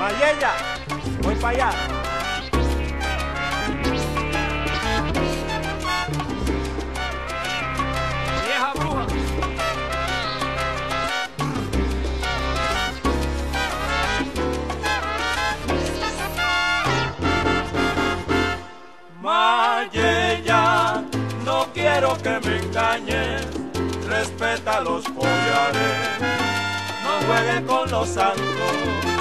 Mayella, voy para allá. Vieja bruja. Mayella, no quiero que me engañes, respeta los collares, no juegue con los santos.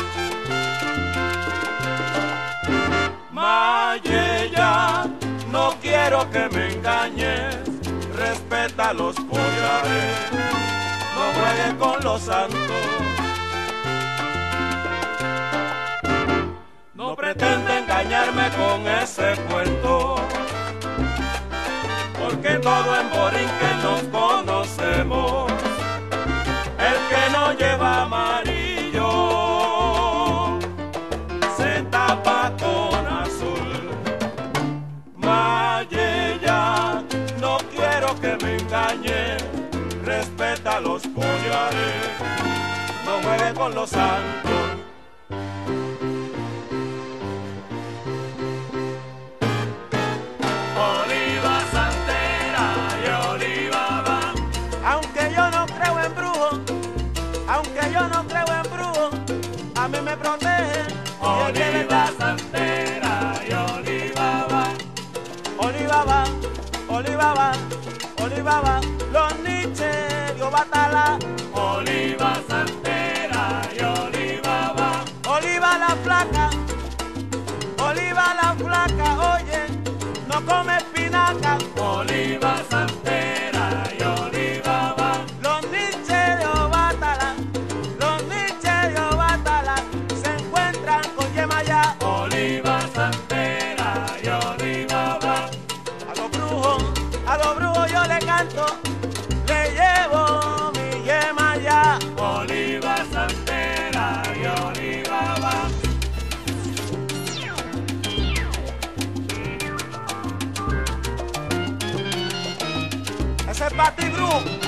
Mayella, no quiero que me engañes, respeta los collares, no juegue con los santos. No pretende engañarme con ese cuento, porque todo en Borinquen nos conocemos. El que no lleva amarillo se tapa con azul. Mayella, no quiero que me engañe, respeta los collares, no juegue con los santos. Oliva santera y oliva va. Aunque yo no creo en brujos, aunque yo no creo en brujos, a mí me protege. Oliva santera y oliva va. Oliva va, oliva va, oliva va. Los niches, Dios batala. Oliva santera y oliva va. Oliva la flaca, oliva la flaca, oye, no come espinaca. Oliva santera y oliva va. Los niches de Obatala, los niches de Obatala se encuentran con Yemayá. Oliva santera y oliva va. A los brujos yo le canto, le llevo mi Yemayá. Oliva santera y oliva va. Ese es para ti, brujo.